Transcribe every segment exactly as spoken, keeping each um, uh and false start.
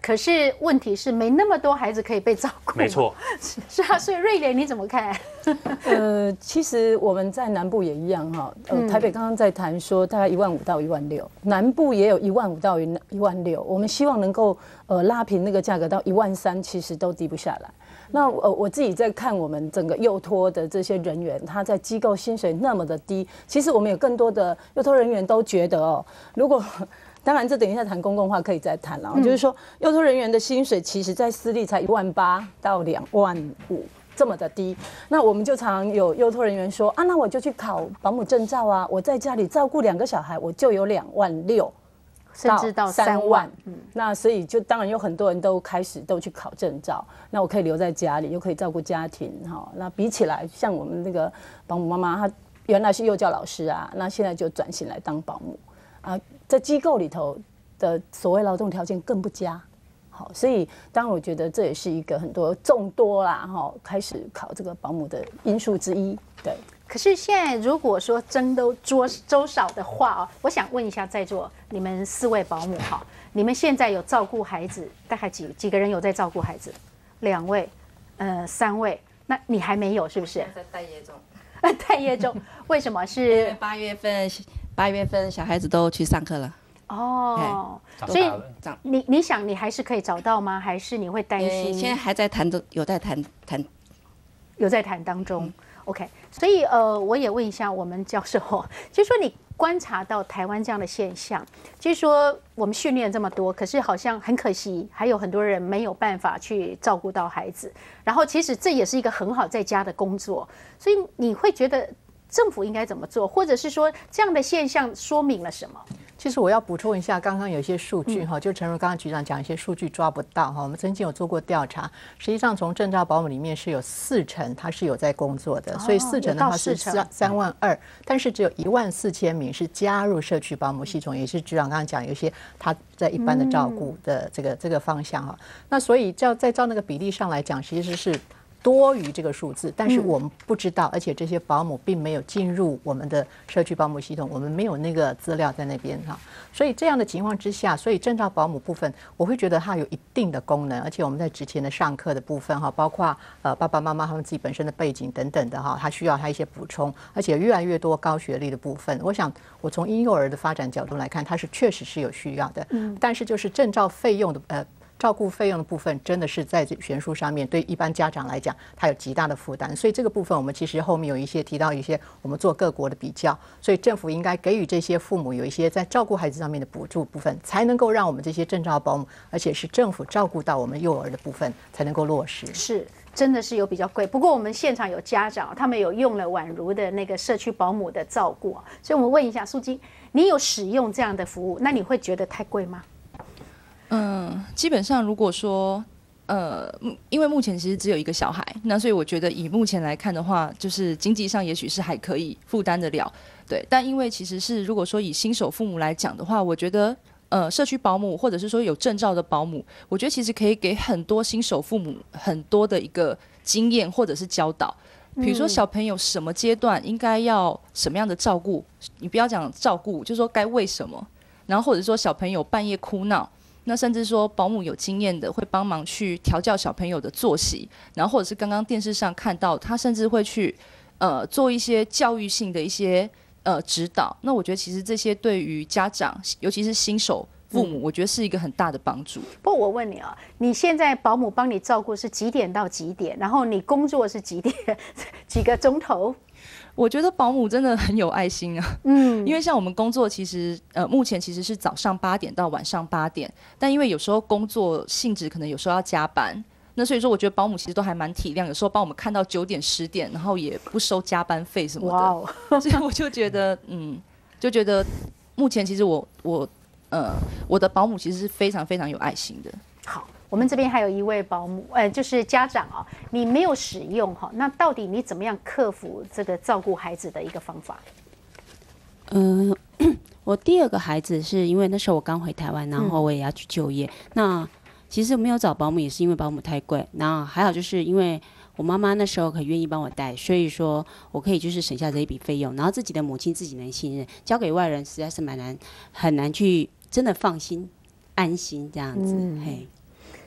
可是问题是没那么多孩子可以被照顾。 没错， 是啊，所以瑞莲你怎么看？ 呃，其实我们在南部也一样哈。呃，台北刚刚在谈说大概一万五到一万六，南部也有一万五到一一万六。我们希望能够呃拉平那个价格到一万三，其实都低不下来。那呃我自己在看我们整个幼托的这些人员，他在机构薪水那么的低，其实我们有更多的幼托人员都觉得哦，如果当然这等一下谈公共化可以再谈了，嗯、就是说幼托人员的薪水其实在私立才一万八到两万五。这么的低，那我们就常有幼托人员说啊，那我就去考保姆证照啊，我在家里照顾两个小孩，我就有两万六， 甚至到三万。 嗯，那所以就当然有很多人都开始都去考证照，那我可以留在家里，又可以照顾家庭，哈。那比起来，像我们那个保姆妈妈，她原来是幼教老师啊，那现在就转型来当保姆啊，在机构里头的所谓劳动条件更不佳。好，所以当然我觉得这也是一个很多众多啦哈，开始考这个保姆的因素之一。对。 可是现在如果说真都周周少的话啊，我想问一下在座你们四位保姆哈，你们现在有照顾孩子，大概几几个人有在照顾孩子？两位，呃，三位。那你还没有是不是？ 在待业中。 待业中，为什么是？ 八月份，八月份小孩子都去上课了。 哦，所以你你想你还是可以找到吗？还是你会担心？ 现在还在谈中，有在谈谈， 有在谈当中。嗯、OK， 所以呃，我也问一下我们教授，就是说你观察到台湾这样的现象，就是说我们训练这么多，可是好像很可惜，还有很多人没有办法去照顾到孩子。然后其实这也是一个很好在家的工作，所以你会觉得政府应该怎么做，或者是说这样的现象说明了什么？ 其实我要补充一下，刚刚有一些数据哈，就诚如刚刚局长讲，一些数据抓不到哈。我们曾经有做过调查，实际上从证照保姆里面是有四成他是有在工作的，所以四成的话是三三万二，但是只有一万四千名是加入社区保姆系统，也是局长刚刚讲有一些他在一般的照顾的这个这个方向哈。那所以照再照那个比例上来讲，其实是多于这个数字，但是我们不知道，而且这些保姆并没有进入我们的社区保姆系统，我们没有那个资料在那边哈。所以这样的情况之下，所以证照保姆部分，我会觉得它有一定的功能，而且我们在之前的上课的部分哈，包括呃爸爸妈妈他们自己本身的背景等等的哈，他需要他一些补充，而且越来越多高学历的部分，我想我从婴幼儿的发展角度来看，它是确实是有需要的，嗯，但是就是证照费用的呃。照顾费用的部分真的是在悬殊上面，对一般家长来讲，它有极大的负担。所以这个部分我们其实后面有一些提到一些我们做各国的比较，所以政府应该给予这些父母有一些在照顾孩子上面的补助部分，才能够让我们这些证照保姆，而且是政府照顾到我们幼儿的部分，才能够落实。 是。真的是有比较贵，不过我们现场有家长，他们有用了宛如的那个社区保姆的照顾，所以我们问一下素金，你有使用这样的服务，那你会觉得太贵吗？ 嗯，基本上如果说，呃，因为目前其实只有一个小孩，那所以我觉得以目前来看的话，就是经济上也许是还可以负担得了，对。但因为其实是如果说以新手父母来讲的话，我觉得，呃，社区保姆或者是说有证照的保姆，我觉得其实可以给很多新手父母很多的一个经验或者是教导。比如说小朋友什么阶段应该要什么样的照顾，你不要讲照顾，就说该为什么，然后或者说小朋友半夜哭闹。那甚至说保姆有经验的会帮忙去调教小朋友的作息，然后或者是刚刚电视上看到他甚至会去呃做一些教育性的一些呃指导。那我觉得其实这些对于家长尤其是新手父母、嗯、我觉得是一个很大的帮助。 不过我问你啊，你现在保姆帮你照顾是几点到几点，然后你工作是几点几个钟头？ 我觉得保姆真的很有爱心啊，嗯，因为像我们工作其实呃目前其实是早上八点到晚上八点，但因为有时候工作性质可能有时候要加班，那所以说我觉得保姆其实都还蛮体谅，有时候帮我们看到九点十点，然后也不收加班费什么的， wow 所以我就觉得嗯，就觉得目前其实我我呃我的保姆其实是非常非常有爱心的。 好。我们这边还有一位保姆，呃，就是家长啊，你没有使用哈，那到底你怎么样克服这个照顾孩子的一个方法？ 嗯、呃，我第二个孩子是因为那时候我刚回台湾，然后我也要去就业。嗯、那其实没有找保姆也是因为保姆太贵，然后还好就是因为我妈妈那时候很愿意帮我带，所以说我可以就是省下这一笔费用，然后自己的母亲自己能信任，交给外人实在是蛮难，很难去真的放心安心这样子，嗯、嘿。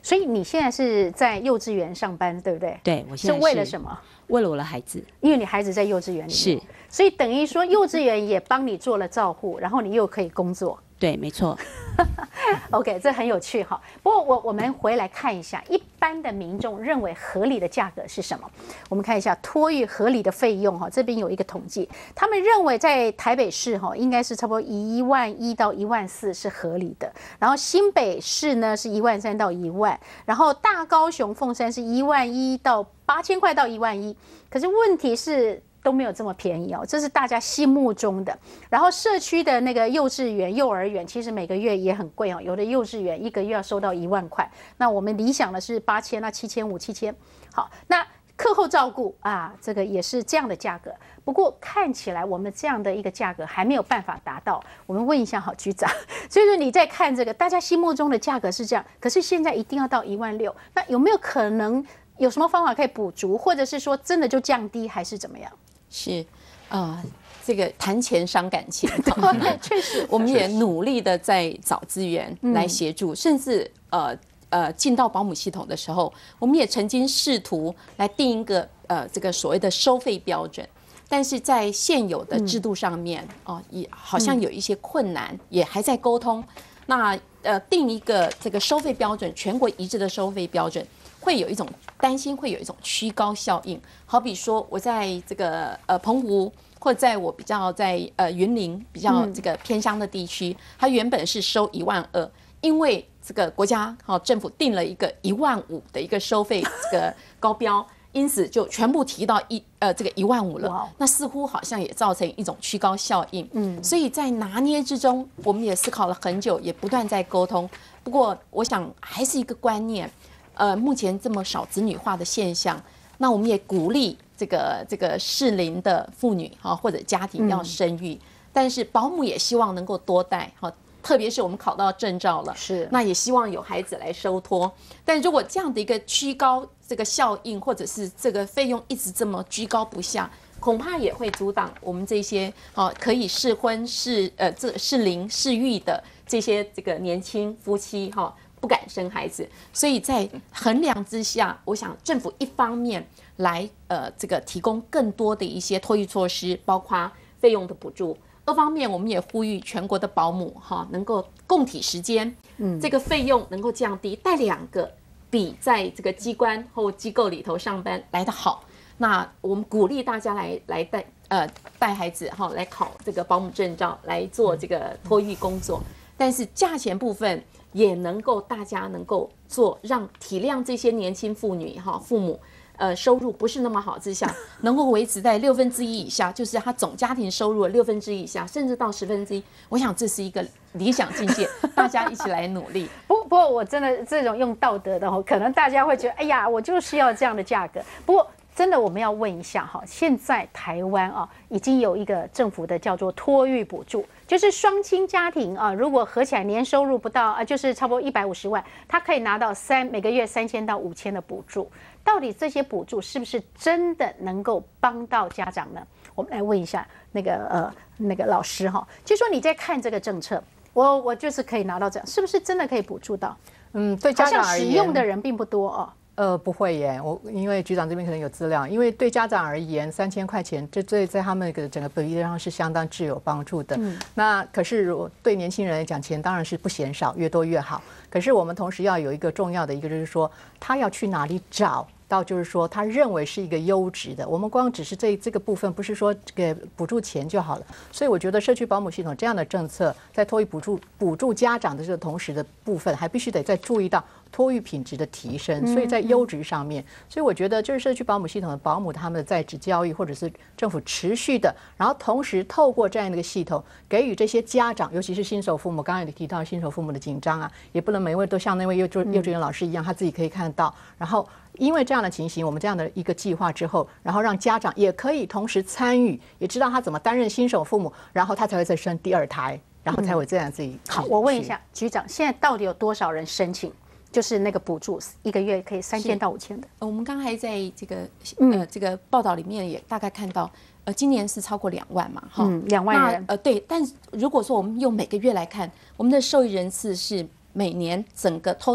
所以你现在是在幼稚园上班，对不对？ 对，我现在是为了什么？ 为了我的孩子， 因为你孩子在幼稚园里面， 是， 所以等于说幼稚园也帮你做了照护，然后你又可以工作。 对，没错。 OK， 这很有趣哈。不过我我们回来看一下，一般的民众认为合理的价格是什么？我们看一下托育合理的费用哈，这边有一个统计，他们认为在台北市哈应该是差不多一万一到一万四是合理的，然后新北市呢是一万三到一万，然后大高雄凤山是一万一到八千块到一万一，可是问题是都没有这么便宜哦，这是大家心目中的。然后社区的那个幼稚园、幼儿园，其实每个月也很贵哦，有的幼稚园一个月要收到一万块。那我们理想的是八千，那七千五、七千。好，那课后照顾啊，这个也是这样的价格。不过看起来我们这样的一个价格还没有办法达到。我们问一下好局长，所以说你在看这个，大家心目中的价格是这样，可是现在一定要到一万六，那有没有可能有什么方法可以补足，或者是说真的就降低，还是怎么样？ 是，啊、呃，这个谈钱伤感情， 对，确实， 我们也努力的在找资源来协助，嗯、甚至呃呃进到保姆系统的时候，我们也曾经试图来定一个呃这个所谓的收费标准，但是在现有的制度上面哦、呃，也好像有一些困难，嗯、也还在沟通。那呃定一个这个收费标准，全国一致的收费标准。会有一种担心，会有一种虚高效应。好比说，我在这个呃澎湖，或者在我比较在呃云林比较这个偏乡的地区，它原本是收一万二，因为这个国家好、哦、政府定了一个一万五的一个收费这个高标，因此就全部提到一呃这个一万五了。那似乎好像也造成一种虚高效应。嗯，所以在拿捏之中，我们也思考了很久，也不断在沟通。不过，我想还是一个观念。呃，目前这么少子女化的现象，那我们也鼓励这个这个适龄的妇女哈、啊、或者家庭要生育，嗯、但是保姆也希望能够多带哈、啊，特别是我们考到证照了， 是那也希望有孩子来收托。但如果这样的一个居高这个效应，或者是这个费用一直这么居高不下，恐怕也会阻挡我们这些啊可以适婚适呃这适龄适育的这些这个年轻夫妻哈。啊不敢生孩子，所以在衡量之下，我想政府一方面来呃这个提供更多的一些托育措施，包括费用的补助；二方面，我们也呼吁全国的保姆哈能够共体时间，嗯，这个费用能够降低，带两个比在这个机关或机构里头上班来得好。那我们鼓励大家来来带呃带孩子哈来考这个保姆证照，来做这个托育工作，但是价钱部分。也能够大家能够做，让体谅这些年轻妇女哈父母，呃收入不是那么好之下，能够维持在六分之一以下，就是他总家庭收入的六分之一以下，甚至到十分之一。我想这是一个理想境界，大家一起来努力。 不不过我真的这种用道德的哦，可能大家会觉得，哎呀，我就是要这样的价格。不过。真的，我们要问一下哈，现在台湾啊已经有一个政府的叫做托育补助，就是双亲家庭啊，如果合起来年收入不到啊，就是差不多一百五十万，他可以拿到三每个月三千到五千的补助。到底这些补助是不是真的能够帮到家长呢？我们来问一下那个呃那个老师哈，就说你在看这个政策，我我就是可以拿到这样，是不是真的可以补助到？ 嗯，对家长而言， 好像使用的人并不多哦。 呃，不会耶，我因为局长这边可能有资料，因为对家长而言，三千块钱这对在他们的整个比例上是相当具有帮助的。嗯，那可是如果对年轻人来讲，钱当然是不嫌少，越多越好。可是我们同时要有一个重要的一个，就是说他要去哪里找到，就是说他认为是一个优质的。我们光只是这这个部分，不是说给补助钱就好了。所以我觉得社区保姆系统这样的政策，在托育补助补助家长的这个同时的部分，还必须得再注意到。托育品质的提升，所以在优质上面，所以我觉得就是社区保姆系统的保姆他们的在职教育，或者是政府持续的，然后同时透过这样的一个系统，给予这些家长，尤其是新手父母，刚刚也提到新手父母的紧张啊，也不能每位都像那位幼幼稚园老师一样，他自己可以看到，然后因为这样的情形，我们这样的一个计划之后，然后让家长也可以同时参与，也知道他怎么担任新手父母，然后他才会再生第二胎，然后才会这样自己。 好，我问一下局长，现在到底有多少人申请？就是那个补助，一个月可以三千到五千的。 我们刚才在这个呃这个报道里面也大概看到，呃，今年是超过两万嘛，哈、 嗯，两万人。 呃，对，但如果说我们用每个月来看，我们的受益人次是每年整个 total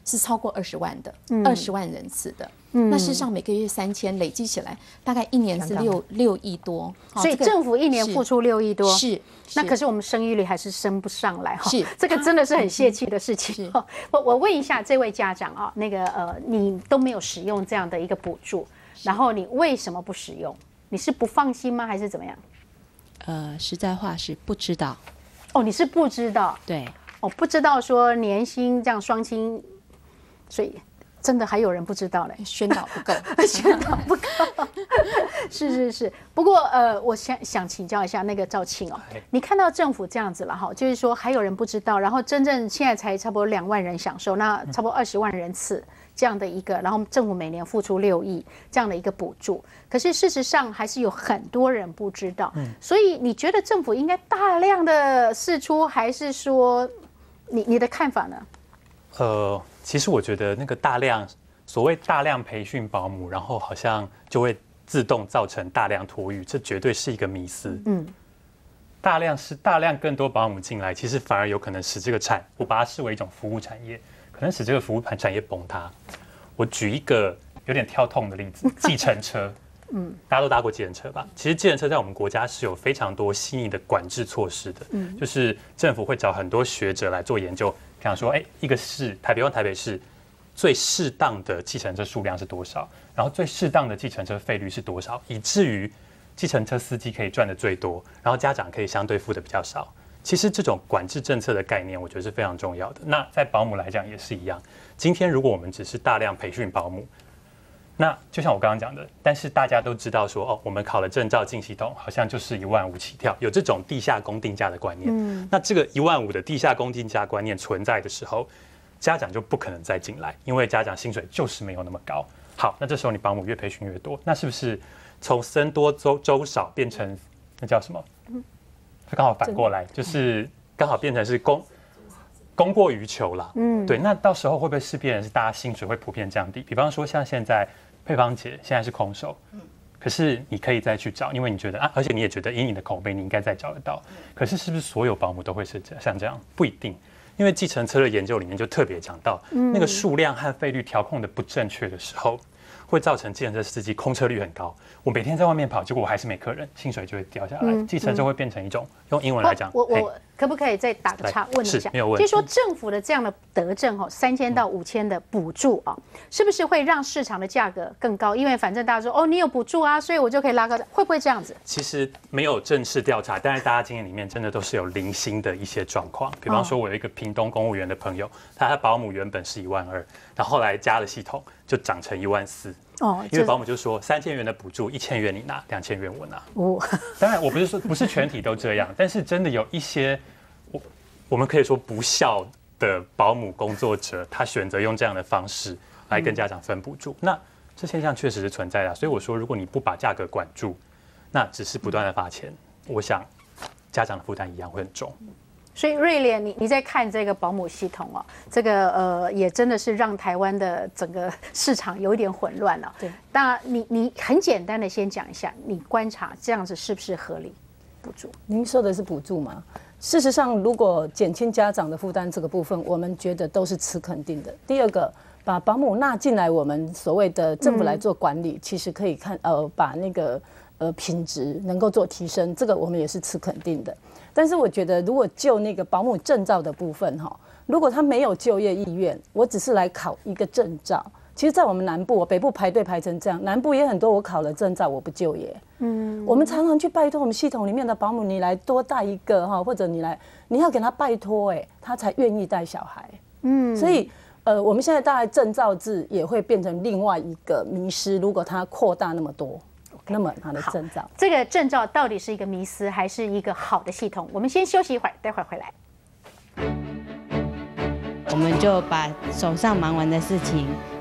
是超过二十万的，二十万人次的。那事实上每个月三千，累积起来大概一年是六六亿多。 所以政府一年付出六亿多， 是。 那可是我们生育率还是升不上来哈。 是， 这个真的是很泄气的事情。我我问一下这位家长啊，那个呃，你都没有使用这样的一个补助，然后你为什么不使用？你是不放心吗，还是怎么样？ 呃，实在话是不知道。 哦，你是不知道？ 对。 哦，不知道说年薪这样双薪，所以真的还有人不知道嘞， 宣导不够， 宣导不够。是是是，不过呃，我想想请教一下那个兆庆哦，你看到政府这样子了哈，就是说还有人不知道，然后真正现在才差不多两万人享受，那差不多二十万人次。这样的一个，然后政府每年付出六亿这样的一个补助，可是事实上还是有很多人不知道，嗯、所以你觉得政府应该大量的释出，还是说你你的看法呢？ 呃，其实我觉得那个大量所谓大量培训保姆，然后好像就会自动造成大量托育，这绝对是一个迷思。嗯，大量是大量更多保姆进来，其实反而有可能使这个产，我把它视为一种服务产业。可能使这个服务盘产业崩塌。我举一个有点跳痛的例子，计程车。嗯，大家都搭过计程车吧？其实计程车在我们国家是有非常多细腻的管制措施的。嗯，就是政府会找很多学者来做研究，看说，哎，一个市，台北湾台北市最适当的计程车数量是多少，然后最适当的计程车费率是多少，以至于计程车司机可以赚的最多，然后家长可以相对付的比较少。其实这种管制政策的概念，我觉得是非常重要的。那在保姆来讲也是一样。今天如果我们只是大量培训保姆，那就像我刚刚讲的，但是大家都知道说，哦，我们考了证照进系统，好像就是一万五起跳，有这种地下公定价的观念。嗯、那这个一万五的地下公定价观念存在的时候，家长就不可能再进来，因为家长薪水就是没有那么高。好，那这时候你保姆越培训越多，那是不是从僧多粥粥少变成那叫什么？就刚好反过来，就是刚好变成是供供过于求啦。嗯，对。那到时候会不会是变成是大家薪水会普遍降低？比方说像现在配方姐现在是空手，可是你可以再去找，因为你觉得啊，而且你也觉得以你的口碑你应该再找得到。可是是不是所有保姆都会是像这样？不一定，因为计程车的研究里面就特别讲到，那个数量和费率调控的不正确的时候，会造成计程车司机空车率很高。我每天在外面跑，结果我还是没客人，薪水就会掉下来。计程车会变成一种，用英文来讲， 我我可不可以再打个岔问一下？ 没有问题。 就是说政府的这样的德政哦，三千到五千的补助啊，是不是会让市场的价格更高？因为反正大家说哦，你有补助啊，所以我就可以拉高，会不会这样子？ 其实没有正式调查，但是大家经验里面真的都是有零星的一些状况。比方说，我有一个屏东公务员的朋友，他的保姆原本是一万二，然后后来加了系统，就涨成一万四。哦，因为保姆就说三千元的补助，一千元你拿，两千元我拿。哦，当然我不是说不是全体都这样，但是真的有一些，我我们可以说不孝的保姆工作者，他选择用这样的方式来跟家长分补助，嗯、那这现象确实是存在的。所以我说，如果你不把价格管住，那只是不断的发钱，我想家长的负担一样会很重。 所以瑞莲，你你在看这个保姆系统哦，这个呃也真的是让台湾的整个市场有一点混乱了。对，那你你很简单的先讲一下，你观察这样子是不是合理？补助？ 您说的是补助吗？事实上，如果减轻家长的负担这个部分，我们觉得都是持肯定的。第二个，把保姆纳进来，我们所谓的政府来做管理，嗯、其实可以看呃把那个呃品质能够做提升，这个我们也是持肯定的。但是我觉得，如果就那个保姆证照的部分哈，如果他没有就业意愿，我只是来考一个证照。其实，在我们南部，我北部排队排成这样，南部也很多。我考了证照，我不就业。嗯，我们常常去拜托我们系统里面的保姆，你来多带一个哈，或者你来，你要给他拜托，哎，他才愿意带小孩。嗯，所以呃，我们现在大概证照制也会变成另外一个迷失，如果它扩大那么多。那么他的证照， 这个证照到底是一个迷思还是一个好的系统？我们先休息一会儿，待会儿回来。 我们就把手上忙完的事情